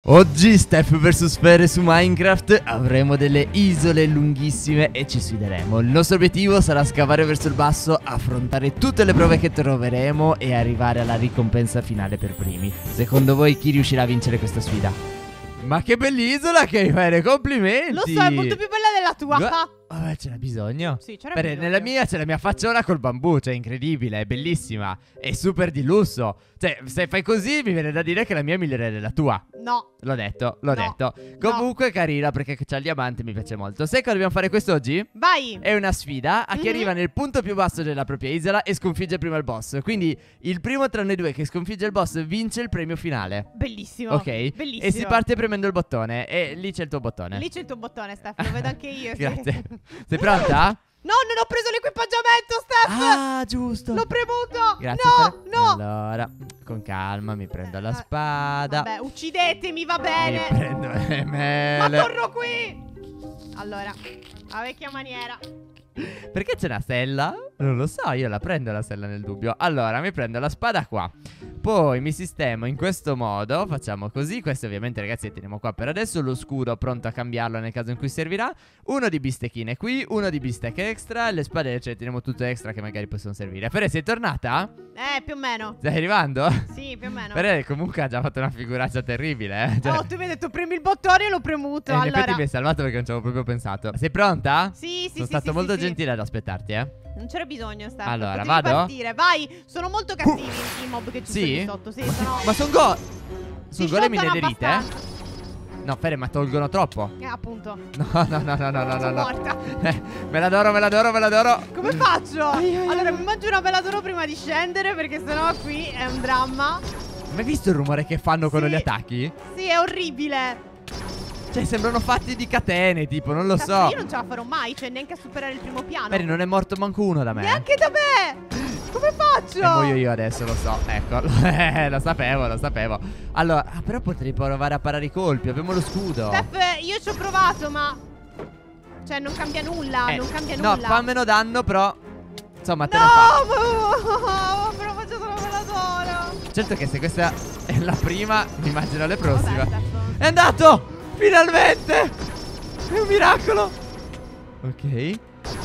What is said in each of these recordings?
Oggi Steph vs Sfere su Minecraft. Avremo delle isole lunghissime e ci sfideremo. Il nostro obiettivo sarà scavare verso il basso, affrontare tutte le prove che troveremo e arrivare alla ricompensa finale per primi. Secondo voi chi riuscirà a vincere questa sfida? Ma che bell'isola che hai, Fere, complimenti! Lo so, è molto più bella della tua. Vabbè, ce n'è bisogno. Sì, c'era Beh, bisogno. nella mia c'è la mia facciona col bambù, cioè incredibile, è bellissima, è super di lusso. Cioè, se fai così mi viene da dire che la mia è migliore della tua. No. L'ho detto. No. Comunque è carina perché c'ha il diamante, mi piace molto. Sai cosa dobbiamo fare quest'oggi? Vai. È una sfida a chi arriva nel punto più basso della propria isola e sconfigge prima il boss. Quindi il primo tra noi due che sconfigge il boss vince il premio finale. Bellissimo. Ok? Bellissimo. E si parte premendo il bottone. E lì c'è il tuo bottone. Lì c'è il tuo bottone, Steph, lo vedo anche io. Sì. Grazie. Sei pronta? No, non ho preso l'equipaggiamento, Steph. Ah, giusto. L'ho premuto. Grazie. No. Allora, con calma, mi prendo la spada. Vabbè, uccidetemi, va Mi bene. prendo le Ma mele. torno qui. Allora, a vecchia maniera. Perché c'è una sella? Non lo so, io la prendo la sella nel dubbio. Allora, mi prendo la spada qua. Poi mi sistemo in questo modo. Facciamo così. Questo ovviamente, ragazzi, lo teniamo qua per adesso. Lo scudo pronto a cambiarlo nel caso in cui servirà. Uno di bistecchine qui, uno di bistecche extra. Le spade ce le teniamo tutte extra che magari possono servire. Fere, sei tornata? Più o meno. Stai arrivando? Sì, più o meno. Fere comunque ha già fatto una figuraccia terribile, eh. Cioè, Oh, tu mi hai detto premi il bottone e l'ho premuto. in Allora. effetti mi hai salvato perché non ci avevo proprio pensato. Sei pronta? Sì, Sono stato molto gentile ad aspettarti, eh. Non c'era bisogno, Steph. Allora, Potevi vado? partire. Vai. Sono molto cattivi i mob che ci sono Sì? lì sotto. Sì, sono. Ma sono go... Si Sono golem shottano inederite, eh? abbastanza. No, Fere, ma tolgono troppo. Appunto. No. Sono morta. Me l'adoro. Come faccio? Allora, mi mangio una veladoro prima di scendere, perché sennò qui è un dramma. Ma hai visto il rumore che fanno quando Sì. li attacchi? Sì, è orribile. Cioè, sembrano fatti di catene, tipo, non lo Cazzo, so. io non ce la farò mai, cioè neanche a superare il primo piano. Fere, non è morto manco uno da me. Neanche da me. Come faccio? E muoio io adesso, lo so. Ecco, lo sapevo. Allora, però potrei provare a parare i colpi. Abbiamo lo scudo. Steph, io ci ho provato, ma cioè non cambia nulla, non cambia nulla. No, fa meno danno, però insomma, te No, la fa. ma però faccio solo veladoro. Certo che se questa è la prima, mi immagino le prossime. Vabbè, Steph. È andato! Finalmente! È un miracolo! Ok.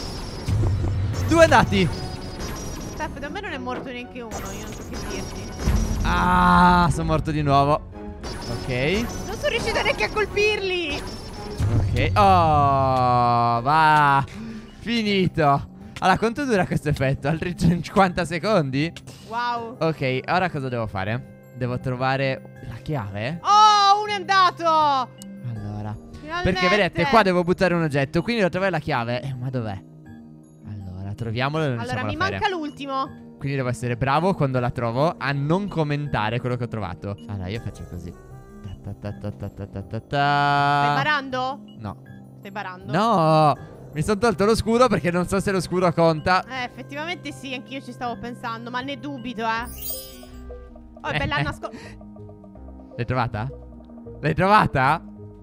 2 andati! Steph, da me non è morto neanche uno, io non so che dirti. Ah, sono morto di nuovo. Ok. Non sono riuscita neanche a colpirli. Ok. Oh, va. Finito. Allora, quanto dura questo effetto? Altri 50 secondi? Wow. Ok, ora cosa devo fare? Devo trovare la chiave? Oh, uno è andato. Allora, Finalmente. perché vedete, qua devo buttare un oggetto, quindi devo trovare la chiave. Ma dov'è? Allora, troviamolo e non Allora, diciamo mi la Fere. manca l'ultimo. Quindi devo essere bravo quando la trovo a non commentare quello che ho trovato. Allora, io faccio così. Stai barando? No. Stai barando? No! Mi sono tolto lo scudo perché non so se lo scudo conta. Effettivamente sì, anch'io ci stavo pensando, ma ne dubito, Oh, è bella nascosta. L'hai trovata? L'hai trovata?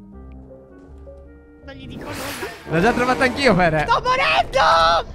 Non gli dico nulla. L'ho già trovata anch'io, Fere. Sto morendo!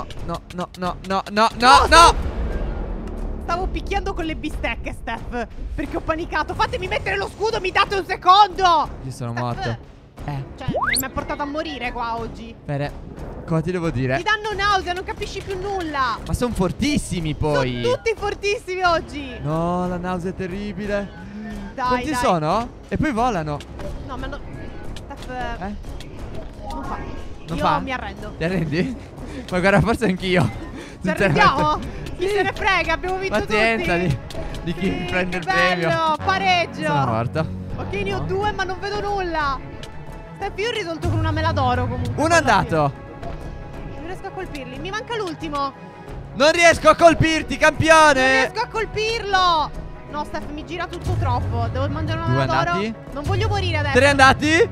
No! Stavo picchiando con le bistecche, Steph, perché ho panicato. Fatemi mettere lo scudo, mi date un secondo. Io sono Steph, morto. Cioè, mi ha portato a morire qua oggi. Fere, cosa ti devo dire? Ti danno nausea, non capisci più nulla. Ma sono fortissimi poi. Sono tutti fortissimi oggi. No, la nausea è terribile. Dai, Quanti dai. sono? E poi volano. No, ma no. Steph, non fa. Non Io fa? mi arrendo. Ti arrendi? Ma guarda, forse anch'io. Ci arrendiamo? Chi se ne frega, abbiamo vinto Pazienza tutti. di chi Sì, prende che il premio. bello, pareggio. Sono morto. Ok, ne ho 2, ma non vedo nulla. Steph, io ho risolto con una mela d'oro comunque. Uno è andato. Non riesco a colpirli. Mi manca l'ultimo. Non riesco a colpirti, Non campione. riesco a colpirlo. No, Steph, mi gira tutto troppo. Devo mangiare una 2 mela d'oro. andati. Non voglio morire adesso. 3 andati.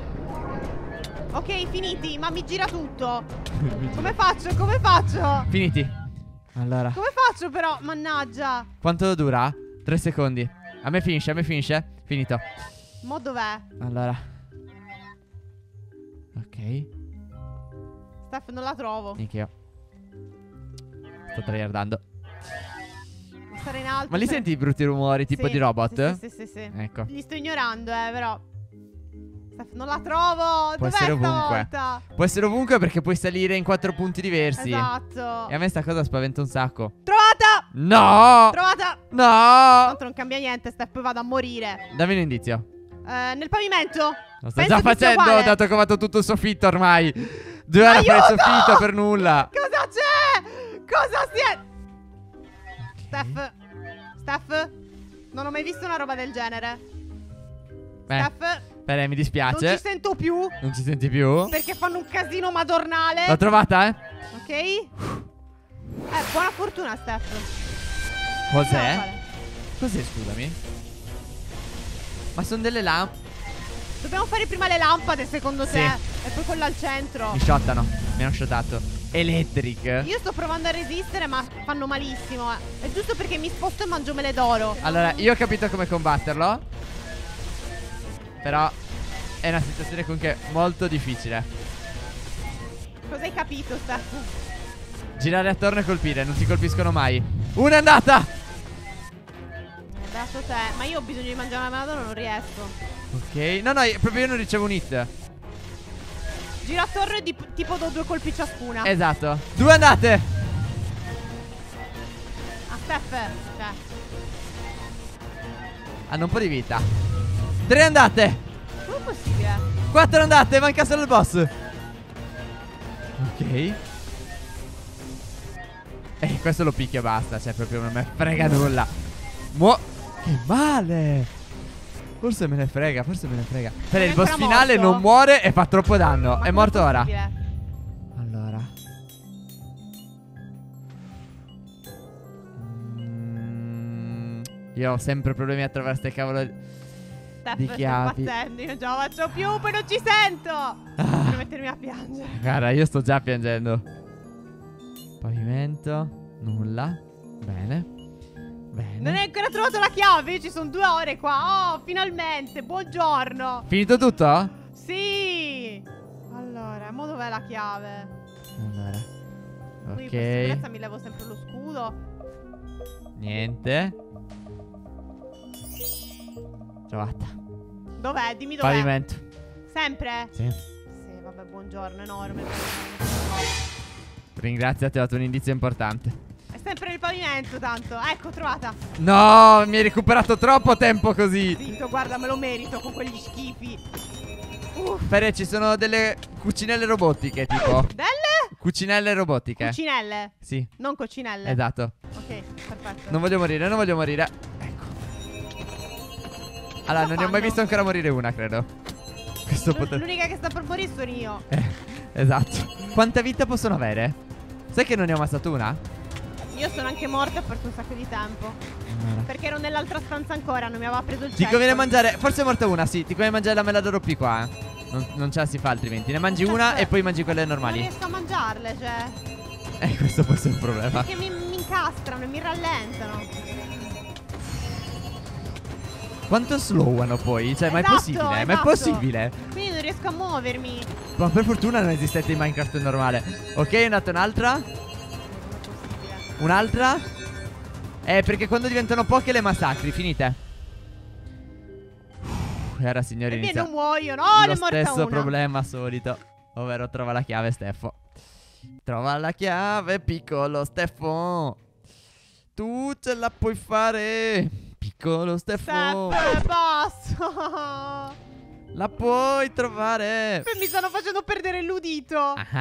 Ok, finiti, ma mi gira tutto. Come faccio? Come faccio? Finiti. Allora, Come faccio però? Mannaggia. quanto dura? 3 secondi. A me finisce. Finito. Mo dov'è? Allora. Ok. Steph, non la trovo. Anch'io. Sto tryhardando. stare in alto. Ma li senti i brutti rumori tipo Sì, di robot? Sì. Ecco. Li sto ignorando, però. Non la trovo. Può Dov'è essere ovunque. stavolta? Può essere ovunque perché puoi salire in 4 punti diversi. Esatto. E a me sta cosa spaventa un sacco. Trovata! No! Trovata! No! Tanto non cambia niente, Steph, poi vado a morire. Dammi un indizio. Nel pavimento. Lo sto Penso già che sia facendo, uguale. dato che ho fatto tutto il soffitto ormai. 2 ore a fare il Aiuto! soffitto per nulla. Cosa c'è? Cosa si è? Steph, non ho mai visto una roba del genere. Beh, Steph, mi non dispiace. ci sento più Non ci senti più? perché fanno un casino madornale. L'ho trovata, Ok? Buona fortuna, Steph. Cos'è? Vale. Cos'è, scusami? Ma sono delle lampe. Dobbiamo fare prima le lampade, secondo Sì. te? E poi quella al centro. Mi shottano. Mi hanno shottato. Electric. Io sto provando a resistere, ma fanno malissimo. È giusto perché mi sposto e mangio mele d'oro. Allora, io ho capito come combatterlo. Però è una situazione comunque molto difficile. Cosa hai capito, Steph? Girare attorno e colpire, non ti colpiscono mai. Una è andata! Beato te. Ma io ho bisogno di mangiare una mela d'oro, non riesco. Ok. No, proprio io non ricevo un hit. Giro attorno e tipo do 2 colpi ciascuna. Esatto. 2 andate! Ah, Steph. Cioè. Hanno un po' di vita. 3 andate! Come è possibile? 4 andate, manca solo il boss. Ok. Questo lo picchio e basta. Cioè, proprio non me frega nulla. Che male! Forse me ne frega, forse me ne frega. Per il boss ancora finale morto? non muore e fa troppo danno. Ma È com'è morto ora. possibile? Allora. Io ho sempre problemi a trovare ste cavolo di Steph, stai chiavi. impazzendo. Io non ce la faccio più, poi non ci sento. Per mettermi a piangere. Guarda, io sto già piangendo. Pavimento. Nulla. Bene. Bene. Non hai ancora trovato la chiave? Io ci sono 2 ore qua. Oh, finalmente. Buongiorno. Finito tutto? Sì. Allora, mo dov'è la chiave? Allora. Qui per sicurezza Ok. mi levo sempre lo scudo. Niente. Trovata. Dov'è? Dimmi dov'è. Pavimento. Sempre? Sì. Sì, vabbè, buongiorno, enorme. Ringrazio, ti ho dato un indizio importante. È sempre nel pavimento, tanto. Ecco, trovata. No, mi hai recuperato troppo tempo così. Zitto, guarda, me lo merito con quegli schifi. Pere, ci sono delle cucinelle robotiche, tipo. Delle? Cucinelle robotiche. Cucinelle. Sì, Non coccinelle. esatto. Ok, perfetto. Non voglio morire, non voglio morire. Ecco. Allora, non ne ho mai fanno? visto ancora morire una, credo. Questo potrebbe. L'unica che sta per morire sono io. Esatto. Quanta vita possono avere? Sai che non ne ho ammazzato una? Io sono anche morta e ho perso un sacco di tempo. Allora. Perché ero nell'altra stanza ancora, non mi aveva preso il Ti conviene checkpoint. mangiare. Forse è morta una, sì. Ti conviene mangiare la mela d'oro P qua. Non ce la si fa altrimenti. Ne mangi Cioè, una beh, e poi mangi quelle Non normali. riesco a mangiarle, cioè. Questo può essere un problema. Perché mi incastrano e mi rallentano. Quanto slowano poi? Cioè, ma è Esatto, possibile? Ma è esatto. possibile? Quindi non riesco a muovermi. Ma per fortuna non esistette in Minecraft normale. Ok, è nata un'altra. Non è possibile. Un'altra. Perché quando diventano poche le massacri. Finite. E ora, signori, E via, inizia non muoiono. Oh, ne lo è morta stesso una. problema solito. Ovvero trova la chiave, Steffo. Trova la chiave, piccolo Steffo. Tu ce la puoi fare, piccolo Steffo. Steph, basta. La puoi trovare. Mi stanno facendo perdere l'udito.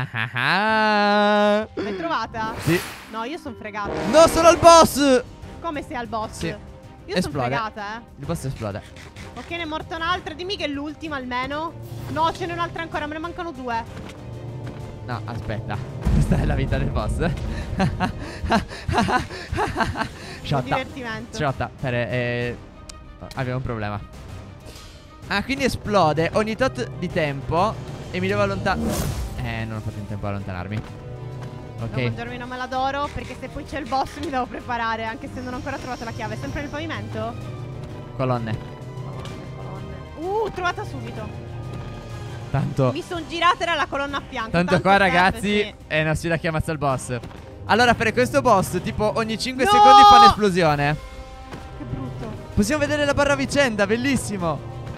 Ah. L'hai trovata? Sì. No, io sono fregata. No, sono al boss. Come sei al boss? Sì. Io sono Esplode. fregata, Il boss esplode. Ok, ne è morta un'altra. Dimmi che è l'ultima almeno. No, ce n'è un'altra ancora. Me ne mancano 2. No, aspetta. Questa è la vita del boss. Un Shotta. divertimento. Shotta. Abbiamo un problema. Ah, quindi esplode ogni tot di tempo. E mi devo allontanare. Non ho fatto in tempo a allontanarmi. Ok. Devo mangiarmi una mela d'oro. Perché se poi c'è il boss mi devo preparare. Anche se non ho ancora trovato la chiave. Sempre nel pavimento? Colonne. Trovata subito. Tanto. Mi sono girata, era la colonna a fianco. Tanto qua, Steph, ragazzi, sì. è una sfida che ammazza il boss. Allora, per questo boss, tipo ogni 5 No! secondi fa un'esplosione. Che brutto. Possiamo vedere la barra a vicenda, bellissimo.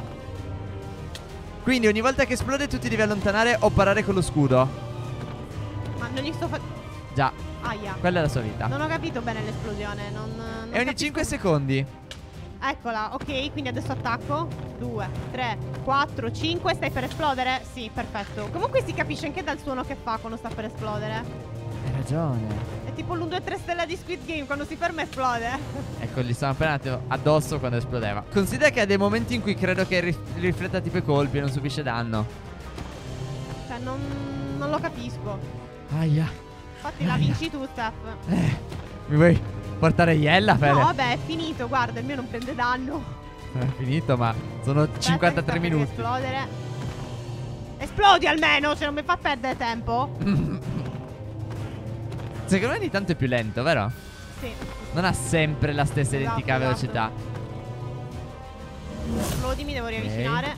Quindi ogni volta che esplode tu ti devi allontanare o parare con lo scudo. Ma non gli sto facendo. Già, Aia. quella è la sua vita. Non ho capito bene l'esplosione. Non E ogni capisco. 5 secondi. Eccola, ok, quindi adesso attacco 2, 3, 4, 5. Stai per esplodere? Sì, perfetto. Comunque si capisce anche dal suono che fa quando sta per esplodere. Hai ragione. È tipo l'1, 2, 3 stella di Squid Game. Quando si ferma esplode. Ecco, gli sono appena andato addosso quando esplodeva. Considera che ha dei momenti in cui credo che rifletta tipo i colpi e non subisce danno. Cioè non lo capisco. Aia. Infatti la vinci tu, Steph. Mi vuoi portare Iella, Fede? No, vabbè, è finito, guarda, il mio non prende danno. È finito, ma sono Aspetta, 53 che sta per minuti. esplodere. Esplodi almeno, cioè non mi fa perdere tempo. Secondo me ogni tanto è più lento, vero? Sì. Non ha sempre la stessa Esatto, identica esatto. velocità. Esplodi, mi devo riavvicinare.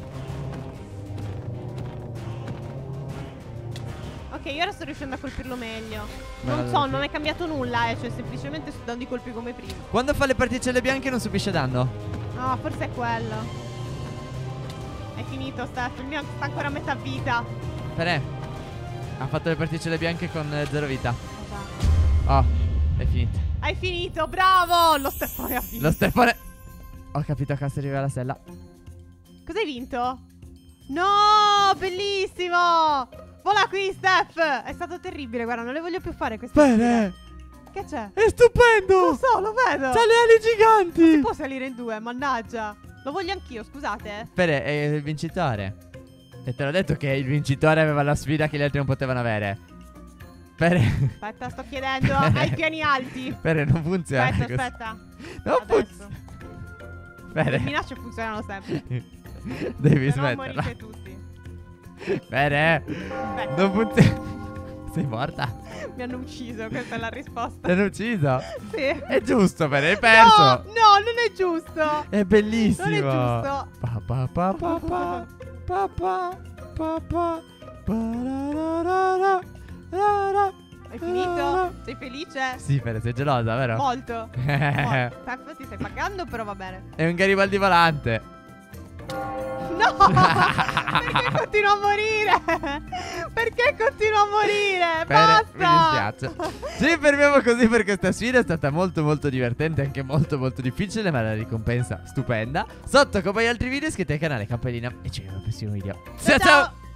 Ok, io ora sto riuscendo a colpirlo meglio. Non so, non è cambiato nulla, cioè semplicemente sto dando i colpi come prima. Quando fa le particelle bianche non subisce danno. No, forse è quello. È finito, Steph, il mio sta ancora a metà vita. Fede, ha fatto le particelle bianche con 0 vita. Vabbè. Oh, è finito. Hai finito, bravo! Lo Steffone ha finito. Lo Stefano. Ho capito che si arriva la sella. Cosa hai vinto? No, bellissimo! Vola qui, Steph! È stato terribile, guarda, non le voglio più fare queste Bene, sfide. Che c'è? è stupendo. Lo so, lo vedo! C'ha le ali giganti. Si può salire in 2, mannaggia. Lo voglio anch'io, scusate. Fede, è il vincitore. E te l'ho detto che il vincitore aveva la sfida che gli altri non potevano avere. Fede. Aspetta, sto chiedendo ai piani alti. Fede, non funziona Aspetta, così. aspetta. Non Adesso. funziona. Le Fede, minacce funzionano sempre. devi Se no smetterla. morite tutti. Fede, Aspetta, non funziona. Sei morta? mi hanno ucciso, questa è la risposta. Ti hanno ucciso? Sì. È giusto, Fede, hai perso. No, no, non è giusto. È bellissimo. Non è giusto. Pa pa pa pa pa pa pa pa pa pararara, rara. Hai finito? Sei felice? Sì, Fede, sei gelosa, vero? Molto. Steph, ti stai pagando, però va bene. È un Garibaldi volante. No! Perché continuo a morire? Perché continuo a morire? Bene, mi Basta! dispiace. Ci fermiamo così per questa sfida. È stata molto molto divertente, anche molto molto difficile, ma la ricompensa stupenda. Sotto, come gli altri video, iscrivetevi al canale, campanellina e ci vediamo al prossimo video. Ciao ciao!